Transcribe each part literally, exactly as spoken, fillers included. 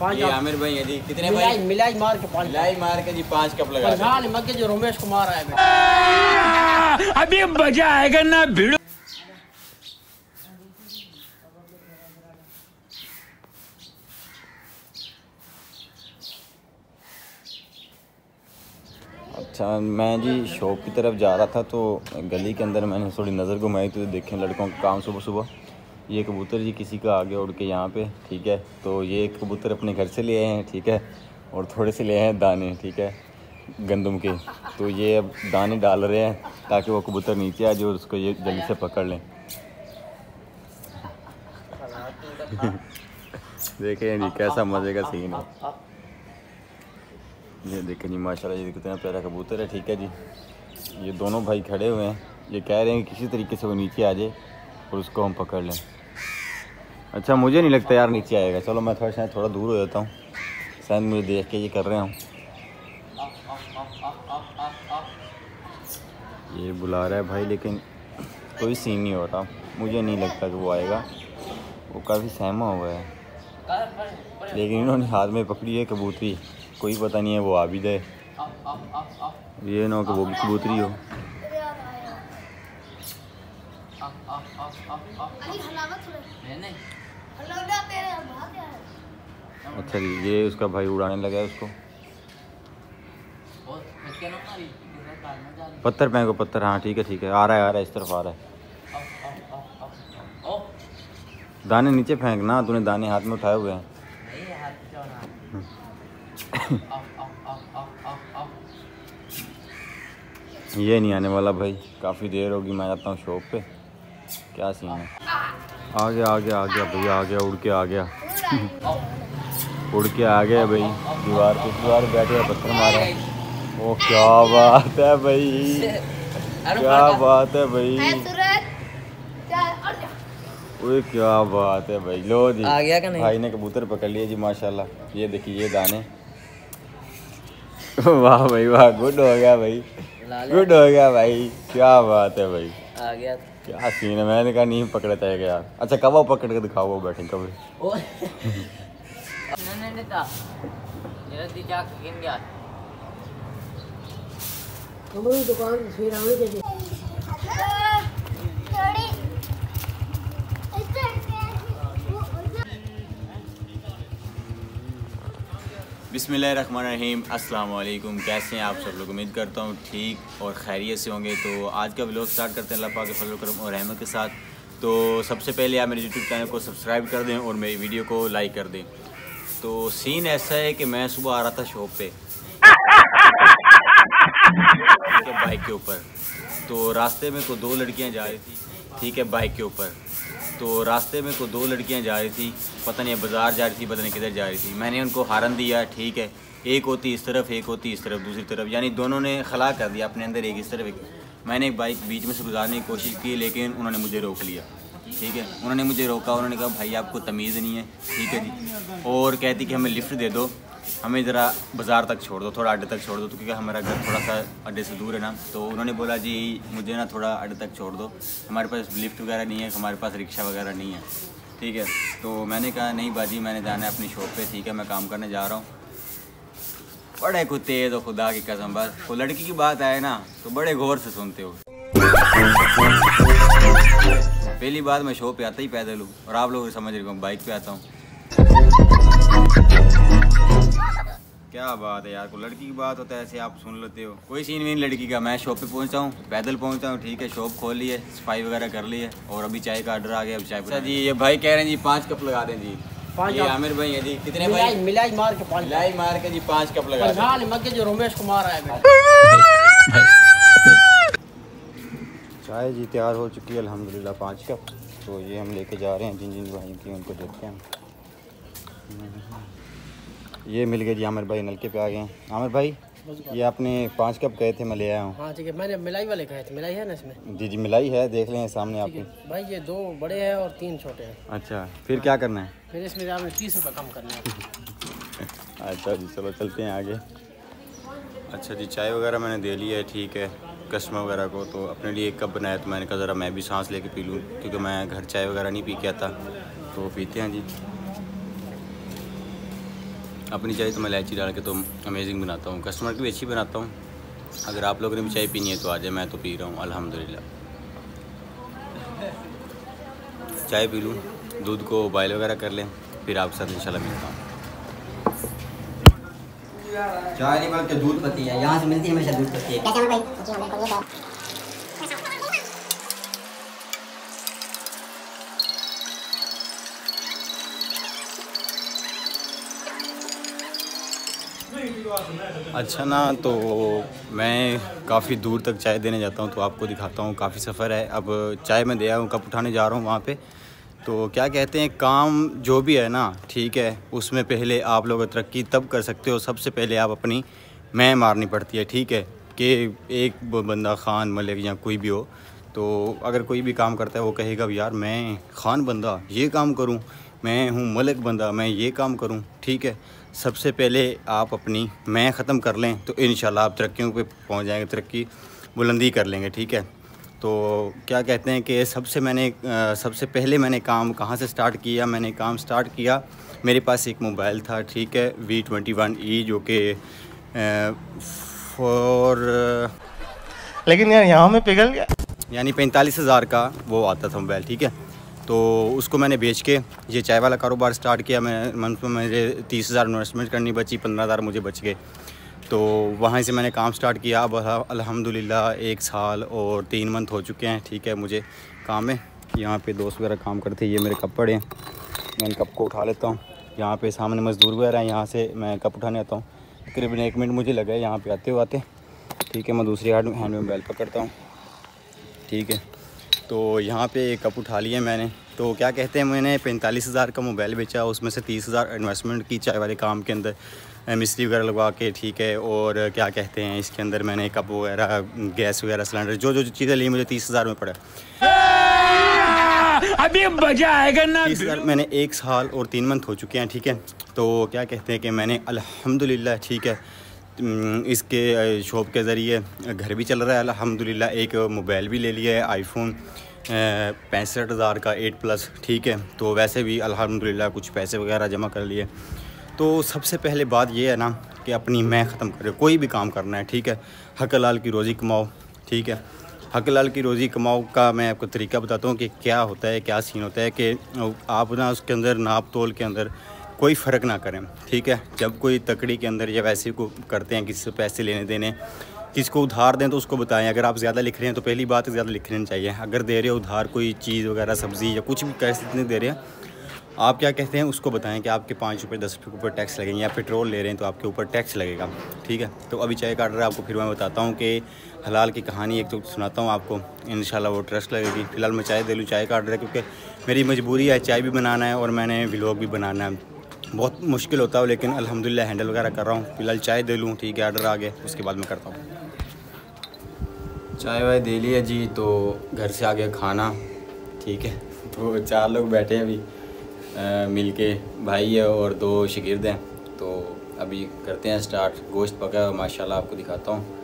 ये आमिर भाई है जी, कितने भाई? मिलाई मार के पाँच मिलाई मार के जी पाँच कप लगा दे। मक्के जो रमेश कुमार आएगा अभी मजा आएगा ना भिड़ो। अच्छा, मैं जी शॉप की तरफ जा रहा था तो गली के अंदर मैंने थोड़ी नज़र घुमाई तो देखें लड़कों का काम सुबह सुबह। ये कबूतर जी किसी का आ गया उड़ के यहाँ पे, ठीक है। तो ये कबूतर अपने घर से ले आए हैं, ठीक है, और थोड़े से ले आए हैं दाने, ठीक है, गंदम के। तो ये अब दाने डाल रहे हैं ताकि वो कबूतर नीचे आ जाए और उसको ये जल्दी से पकड़ लें। देखें जी कैसा मज़े का सीन है। ये देखें जी माशाल्लाह, ये कितना प्यारा कबूतर है, ठीक है जी। ये दोनों भाई खड़े हुए हैं, ये कह रहे हैं कि किसी तरीके से वो नीचे आ जाए और उसको हम पकड़ लें। अच्छा, मुझे नहीं लगता यार नीचे आएगा। चलो मैं थोड़ा शायद थोड़ा दूर हो जाता हूँ, शायद मुझे देख के ये कर रहे हूँ। ये बुला रहा है भाई, लेकिन कोई सीन नहीं हो रहा। मुझे नहीं लगता कि वो आएगा, वो काफ़ी सहमा हुआ है। लेकिन इन्होंने हाथ में पकड़ी है कबूतरी, कोई पता नहीं है वो आ भी जाए। ये ना कि वो भी कबूतरी हो। अच्छा जी, ये उसका भाई उड़ाने लगा है उसको। पत्थर फेंको, पत्थर। हाँ ठीक है ठीक है, आ रहा है आ रहा है, इस तरफ आ रहा है। दाने नीचे फेंकना, तूने दाने हाथ में उठाए हुए हैं। ये नहीं आने वाला भाई, काफ़ी देर होगी। मैं जाता हूँ शॉप पे। क्या सीन है? आ गया आ गया आ गया भैया, आ गया, उड़ के आ गया। उड़ के आ गया भाई, दीवार पे दीवार बैठे पत्थर मारा। ओ क्या बात है भाई, क्या बात है भाई, ओए क्या बात है भाई। लो जी, आ गया का नहीं? भाई ने कबूतर पकड़ लिया जी माशाल्लाह। ये देखिए ये दाने। वाह भाई वाह, गुड हो गया भाई, गुड हो गया भाई, क्या बात है भाई, आ गया। क्या सीन है। मैंने कहा नहीं पकड़े थे यार। अच्छा कब वो पकड़ के दिखाओ, वो बैठे कभी। बिस्मिल्लाहिर्रहमानिर्रहीम, अस्सलाम वालेकुम। कैसे हैं आप सब लोग? उम्मीद करता हूँ ठीक और खैरियत से होंगे। तो आज का व्लॉग स्टार्ट करते हैं अल्लाह पाक के फजल करम और रहमत के साथ। तो सबसे पहले आप मेरे यूट्यूब चैनल को सब्सक्राइब कर दें और मेरी वीडियो को लाइक कर दें। तो सीन ऐसा है कि मैं सुबह आ रहा था शॉप पे बाइक के ऊपर, तो रास्ते में को दो लड़कियाँ जा रही थी, ठीक है, बाइक के ऊपर। तो रास्ते में को दो लड़कियां जा रही थी, पता नहीं बाज़ार जा रही थी, पता नहीं किधर जा रही थी। मैंने उनको हारन दिया, ठीक है, एक होती इस तरफ, एक होती इस तरफ, दूसरी तरफ, यानी दोनों ने खला कर दिया अपने अंदर, एक इस तरफ एक। मैंने एक बाइक बीच में से गुजारने की कोशिश की, लेकिन उन्होंने मुझे रोक लिया, ठीक है। उन्होंने मुझे रोका, उन्होंने कहा भाई आपको तमीज़ नहीं है, ठीक है जी, और कहती कि हमें लिफ्ट दे दो, हमें ज़रा बाज़ार तक छोड़ दो, थोड़ा अड्डे तक छोड़ दो, तो क्योंकि हमारा घर थोड़ा सा अड्डे से दूर है ना। तो उन्होंने बोला जी मुझे ना थोड़ा अड्डे तक छोड़ दो, हमारे पास लिफ्ट वगैरह नहीं है, हमारे पास रिक्शा वगैरह नहीं है, ठीक है। तो मैंने कहा नहीं बाजी, मैंने जाना है अपनी शॉप पे, ठीक है, मैं काम करने जा रहा हूँ। बड़े कुछ तेज़ हो खुदा की कसम, बस वो लड़की की बात आए ना तो बड़े गौर से सुनते हो। पहली बात, मैं शॉप पे आता ही पैदल हूँ और आप लोग समझ रहे हो बाइक पे आता हूँ। क्या बात है यार, कोई लड़की की बात होता है ऐसे आप सुन लेते हो। कोई सीन नहीं लड़की का। मैं शॉप पे पहुंचा हूँ, पैदल पहुंचा हूँ, ठीक है, शॉप खोल ली है, सफाई वगैरह कर ली है और अभी चाय का ऑर्डर आ गया। चाय अच्छा जी, ये भाई कह रहे हैं जी पाँच कप लगा दें जी। पाँच, ये आमिर भाई है जी, कितने भाई? मिलाई मार के पाँच, मिलाई मार के जी पाँच कप लगा दें। मक्के जो रमेश कुमार आएगा। चाय जी तैयार हो चुकी है अल्हम्दुलिल्लाह, पाँच कप। तो ये हम लेके जा रहे हैं जिन जिन भाइयों की, उनको देखते हैं। ये मिल गए जी, आमिर भाई नलके पे आ गए हैं। आमिर भाई ये आपने पाँच कप कहे थे, मैं ले आया हूँ। हाँ ठीक है, मैंने मिलाई वाले कहे थे। मिलाई है ना इसमें? जी जी मिलाई है, देख लें सामने आपके भाई। ये दो बड़े हैं और तीन छोटे हैं। अच्छा, फिर क्या करना है? फिर इसमें आपने तीस रुपये कम करना है। अच्छा जी, चलो चलते हैं आगे। अच्छा जी, चाय वगैरह मैंने दे ली है, ठीक है, कस्टमर वगैरह को। तो अपने लिए एक कप बनाया, तो मैंने कहा ज़रा मैं भी सांस लेके पी लूँ, क्योंकि मैं घर चाय वगैरह नहीं पी के आता। तो पीते हैं जी। अपनी चाय तो मैं इलायची डाल के तो अमेजिंग बनाता हूँ, कस्टमर की भी अच्छी बनाता हूँ। अगर आप लोगों ने भी चाय पीनी है तो आ जाए, मैं तो पी रहा हूँ अल्हम्दुलिल्लाह। चाय पी लूँ, दूध को बॉयल वगैरह कर लें, फिर आपके साथ इंशाल्लाह मिलता हूँ। चाय नहीं बल्कि दूध पत्ती है, यहाँ से मिलती है हमेशा दूध पत्ती है। अच्छा ना, तो मैं काफ़ी दूर तक चाय देने जाता हूँ, तो आपको दिखाता हूँ। काफ़ी सफ़र है। अब चाय मैं दे आया हूँ, कप उठाने जा रहा हूँ वहाँ पे। तो क्या कहते हैं, काम जो भी है ना, ठीक है, उसमें पहले आप लोग तरक्की तब कर सकते हो, सबसे पहले आप अपनी मैं मारनी पड़ती है, ठीक है। कि एक बंदा खान मलिक या कोई भी हो, तो अगर कोई भी काम करता है वो कहेगा यार मैं खान बंदा ये काम करूं, मैं हूं मलिक बंदा मैं ये काम करूं, ठीक है। सबसे पहले आप अपनी मैं ख़त्म कर लें तो इंशाल्लाह आप तरक्कियों पे पहुंच जाएंगे, तरक्की बुलंदी कर लेंगे, ठीक है। तो क्या कहते हैं कि सबसे मैंने आ, सबसे पहले मैंने काम कहाँ से स्टार्ट किया, मैंने काम स्टार्ट किया, मेरे पास एक मोबाइल था, ठीक है, वी ट्वेंटी वन ई, जो कि फॉर लेकिन यार यहाँ में पिघल गया, यानी पैंतालीस हज़ार का वो आता था मोबाइल, ठीक है। तो उसको मैंने बेच के ये चाय वाला कारोबार स्टार्ट किया। मैं मंथ में मुझे तीस हज़ार इन्वेस्टमेंट करनी बची, पंद्रह हज़ार मुझे बच गए। तो वहाँ से मैंने काम स्टार्ट किया। अब अल्हम्दुलिल्लाह एक साल और तीन मंथ हो चुके हैं, ठीक है, मुझे काम है। यहाँ पे दोस्त वगैरह काम करते हैं, ये मेरे कप पड़े हैं, मैं इन कप को उठा लेता हूँ। यहाँ पे सामने मज़दूर वगैरह हैं, यहाँ से मैं कप उठाने आता हूँ। तकरीबन एक मिनट मुझे लगा है यहाँ पे आते हुए आते, ठीक है। मैं दूसरी हैंड हैंड में मोबाइल पकड़ता हूँ, ठीक है। तो यहाँ पे कप उठा लिए मैंने। तो क्या कहते हैं, मैंने पैंतालीस हज़ार का मोबाइल बेचा, उसमें से तीस हज़ार इन्वेस्टमेंट की चाय वाले काम के अंदर, मिस्त्री वगैरह लगवा के, ठीक है। और क्या कहते हैं, इसके अंदर मैंने कप वगैरह, गैस वगैरह, सिलेंडर, जो जो चीज़ें ली मुझे तीस हज़ार में पड़ा। अभी मजा आएगा ना। तीस हज़ार मैंने एक साल और तीन मंथ हो चुके हैं, ठीक है। तो क्या कहते हैं कि मैंने अल्हम्दुलिल्लाह, ठीक है, इसके शॉप के ज़रिए घर भी चल रहा है अल्हम्दुलिल्लाह। एक मोबाइल भी ले लिया है, आईफोन पैंसठ हज़ार का एट प्लस, ठीक है। तो वैसे भी अल्हम्दुलिल्लाह कुछ पैसे वगैरह जमा कर लिए। तो सबसे पहले बात ये है ना कि अपनी मैं ख़त्म करें, कोई भी काम करना है, ठीक है। हक हलाल की रोज़ी कमाओ, ठीक है। हक हलाल की रोज़ी कमाओ का मैं आपको तरीका बताता हूँ कि क्या होता है, क्या सीन होता है कि आप ना उसके अंदर नाप तोल के अंदर कोई फ़र्क ना करें, ठीक है। जब कोई तकड़ी के अंदर या वैसे को करते हैं, किसी से पैसे लेने देने, किसको उधार दें तो उसको बताएं। अगर आप ज़्यादा लिख रहे हैं तो पहली बात ज़्यादा लिखनी नहीं चाहिए। अगर दे रहे हो उधार कोई चीज़ वगैरह, सब्ज़ी या कुछ भी कैसे इतने दे रहे हैं, आप क्या कहते हैं उसको बताएं कि आपके पाँच रुपये दस रुपये के ऊपर टैक्स लगेंगे, या पेट्रोल ले रहे हैं तो आपके ऊपर टैक्स लगेगा, ठीक है। तो अभी चाय का ऑर्डर आपको फिर मैं बताता हूँ कि हलाल की कहानी एक तो सुनाता हूँ आपको, इंशाल्लाह वो ट्रस्ट लगेगी। फ़िलहाल मैं चाय दे लूँ, चाय का ऑर्डर है क्योंकि मेरी मजबूरी है, चाय भी बनाना है और मैंने व्लॉग भी बनाना है। बहुत मुश्किल होता है लेकिन अल्हम्दुलिल्लाह हैंडल वगैरह कर रहा हूँ। फ़िलहाल चाय दे लूँ, ठीक है, ऑर्डर आ गया, उसके बाद मैं करता हूँ। चाय वाय दे लिया जी, तो घर से आ गया खाना, ठीक है। तो चार लोग बैठे हैं अभी मिल के, भाई है और दो शागिर्द हैं। तो अभी करते हैं स्टार्ट। गोश्त पका है माशाल्लाह, आपको दिखाता हूँ।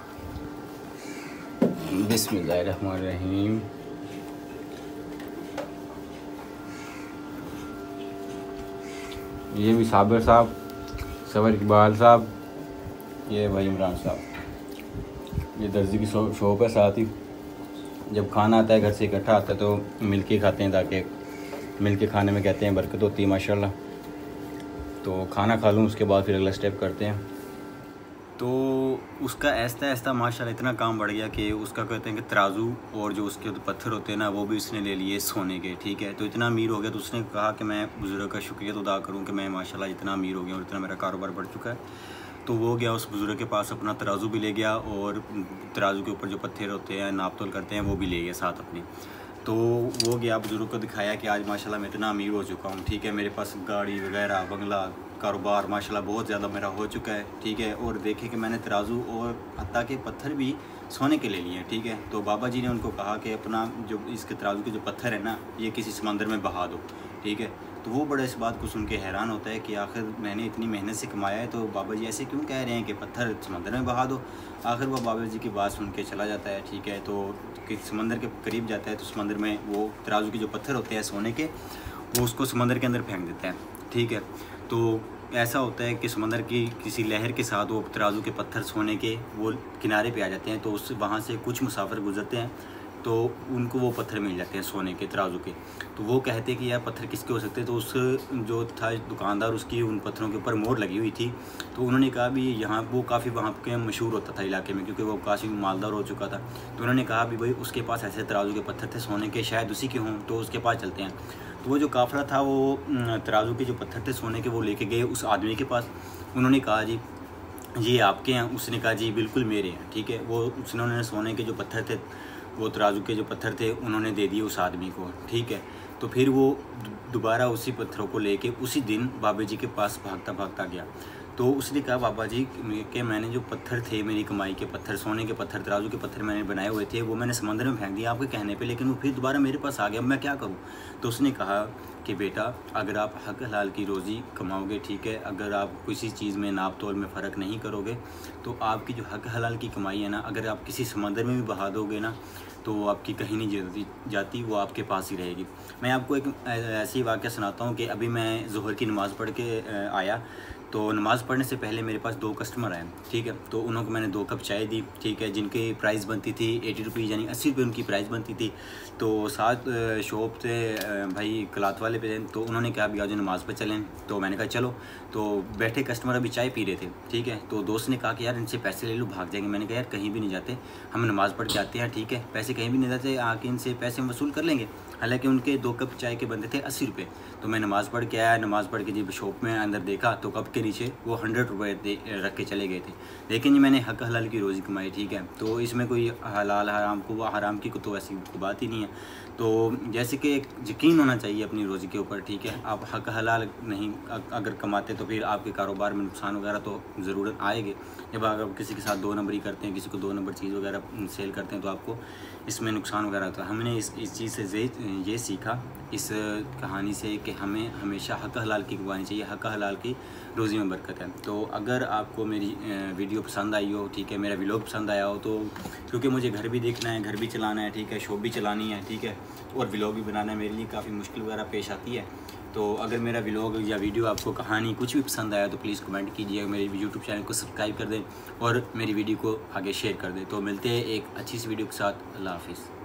बिस्मिल्लाहिर्रहमानिर्रहीम। ये भी साबिर साहब, सवर इकबाल साहब, ये भाई इमरान साहब। ये दर्जी की शॉप है साथ ही। जब खाना आता है घर से इकट्ठा आता है तो मिल के खाते हैं, ताकि मिल के खाने में कहते हैं बरकत होती है माशाल्लाह। तो खाना खा लूँ उसके बाद फिर अगला स्टेप करते हैं। तो उसका ऐसा ऐसा माशाल्लाह इतना काम बढ़ गया कि उसका कहते हैं कि तराजू और जो उसके पत्थर होते हैं ना, वो भी उसने ले लिए सोने के, ठीक है। तो इतना अमीर हो गया, तो उसने कहा कि मैं बुज़ुर्ग का शुक्रिया तो अदा करूँ कि मैं माशाल्लाह इतना अमीर हो गया और इतना मेरा कारोबार बढ़ चुका है। तो वो गया उस बुज़ुर्ग के पास, अपना तराजू भी ले गया और तराजू के ऊपर जो पत्थर होते हैं नाप तोल करते हैं वो भी ले गया साथ अपनी। तो वो गया बुज़ुर्ग को दिखाया कि आज माशाल्लाह मैं इतना अमीर हो चुका हूँ, ठीक है। मेरे पास गाड़ी वगैरह, बंगला, कारोबार माशाल्लाह बहुत ज़्यादा मेरा हो चुका है, ठीक है। और देखे कि मैंने तराजू और हत्ता के पत्थर भी सोने के ले लिए हैं, ठीक है। तो बाबा जी ने उनको कहा कि अपना जो इसके तराजू के जो पत्थर है ना, ये किसी समंदर में बहा दो, ठीक है। तो वो बड़ा इस बात को सुन के हैरान होता है कि आखिर मैंने इतनी मेहनत से कमाया है, तो बाबा जी ऐसे क्यों कह रहे हैं कि पत्थर समंदर में बहा दो। आखिर वो बाबा जी की बात सुन के चला जाता है, ठीक है। तो कि समंदर के करीब जाता है तो समंदर में वो तराजू के जो पत्थर होते हैं सोने के, वो उसको समंदर के अंदर फेंक देता है, ठीक है। तो ऐसा होता है कि समंदर की किसी लहर के साथ वो तराजू के पत्थर सोने के वो किनारे पे आ जाते हैं, तो उस वहाँ से कुछ मुसाफिर गुजरते हैं तो उनको वो पत्थर मिल जाते हैं सोने के तराजू के। तो वो कहते हैं कि यार पत्थर किसके हो सकते हैं। तो उस जो था दुकानदार, उसकी उन पत्थरों के ऊपर मोहर लगी हुई थी। तो उन्होंने कहा भी यहाँ वो काफ़ी वहाँ के मशहूर होता था इलाके में, क्योंकि वो काफ़ी मालदार हो चुका था। तो उन्होंने कहा भी भाई उसके पास ऐसे तराजू के पत्थर थे सोने के, शायद उसी के हों, तो उसके पास चलते हैं। तो वो जो काफ़िला था वो तराजू के जो पत्थर थे सोने के वो लेके गए उस आदमी के पास। उन्होंने कहा जी ये आपके हैं? उसने कहा जी बिल्कुल मेरे हैं। ठीक है, वो उन्होंने सोने के जो पत्थर थे, वो तराजू के जो पत्थर थे उन्होंने दे दिए उस आदमी को। ठीक है, तो फिर वो दोबारा उसी पत्थरों को लेके उसी दिन बाबा जी के पास भागता भागता गया। तो उसने कहा बाबा जी कि मैंने जो पत्थर थे, मेरी कमाई के पत्थर, सोने के पत्थर, तराजू के पत्थर मैंने बनाए हुए थे, वो मैंने समंदर में फेंक दिया आपके कहने पे, लेकिन वो फिर दोबारा मेरे पास आ गया, मैं क्या करूँ। तो उसने कहा कि बेटा अगर आप हक हलाल की रोज़ी कमाओगे, ठीक है, अगर आप किसी चीज़ में नाप तोल में फ़र्क नहीं करोगे, तो आपकी जो हक हलाल की कमाई है ना, अगर आप किसी समंदर में भी बहा दोगे ना, तो वो आपकी कहीं नहीं जाती जाती वो आपके पास ही रहेगी। मैं आपको एक ऐसी वाक़या सुनाता हूँ कि अभी मैं ज़ोहर की नमाज़ पढ़ के आया, तो नमाज़ पढ़ने से पहले मेरे पास दो कस्टमर आए। ठीक है, तो उन्हों को मैंने दो कप चाय दी। ठीक है, जिनकी प्राइस बनती थी एटी रुपीज़ यानी अस्सी रुपये उनकी प्राइस बनती थी। तो साथ शॉप से भाई कलात वाले पे, तो उन्होंने कहा भी आज नमाज़ पर चलें। तो मैंने कहा चलो। तो बैठे कस्टमर अभी चाय पी रहे थे। ठीक है, तो दोस्त ने कहा कि यार इनसे पैसे ले लो, भाग जाएंगे। मैंने कहा यार कहीं भी नहीं जाते, हम नमाज़ पढ़ के आते हैं। ठीक है, पैसे कहीं भी नहीं जाते, आके इनसे पैसे हम वसूल कर लेंगे। हालांकि उनके दो कप चाय के बनते थे अस्सी रुपये। तो मैं नमाज़ पढ़ के आया, नमाज़ पढ़ के जब शॉप में अंदर देखा तो कप के नीचे वो हंड्रेड रुपये रख के चले गए थे। लेकिन ये मैंने हक हलाल की रोज़ी कमाई। ठीक है, तो इसमें कोई हलाल हराम को हराम की तो ऐसी बात ही नहीं है। तो जैसे कि एक यकीन होना चाहिए अपनी रोज़ी के ऊपर। ठीक है, आप हक हलाल नहीं अगर कमाते तो फिर आपके कारोबार में नुकसान वगैरह तो ज़रूरत आएगी। जब अगर किसी के साथ दो नंबरी करते हैं, किसी को दो नंबर चीज़ वगैरह सेल करते हैं, तो आपको इसमें नुकसान वगैरह होता है। हमने इस इस चीज़ से ये सीखा इस कहानी से कि हमें हमेशा हक हलाल की कमानी चाहिए, हक हलाल की रोज़ी में बरकत है। तो अगर आपको मेरी वीडियो पसंद आई हो, ठीक है, मेरा व्लॉग पसंद आया हो, तो क्योंकि मुझे घर भी देखना है, घर भी चलाना है, ठीक है, शॉप भी चलानी है, ठीक है, और व्लॉग भी बनाना है, मेरे लिए काफ़ी मुश्किल वगैरह पेश आती है। तो अगर मेरा व्लॉग या वीडियो आपको कहानी कुछ भी पसंद आया तो प्लीज़ कमेंट कीजिए, मेरे यूट्यूब चैनल को सब्सक्राइब कर दें और मेरी वीडियो को आगे शेयर कर दें। तो मिलते हैं एक अच्छी सी वीडियो के साथ। अल्लाह हाफिज़।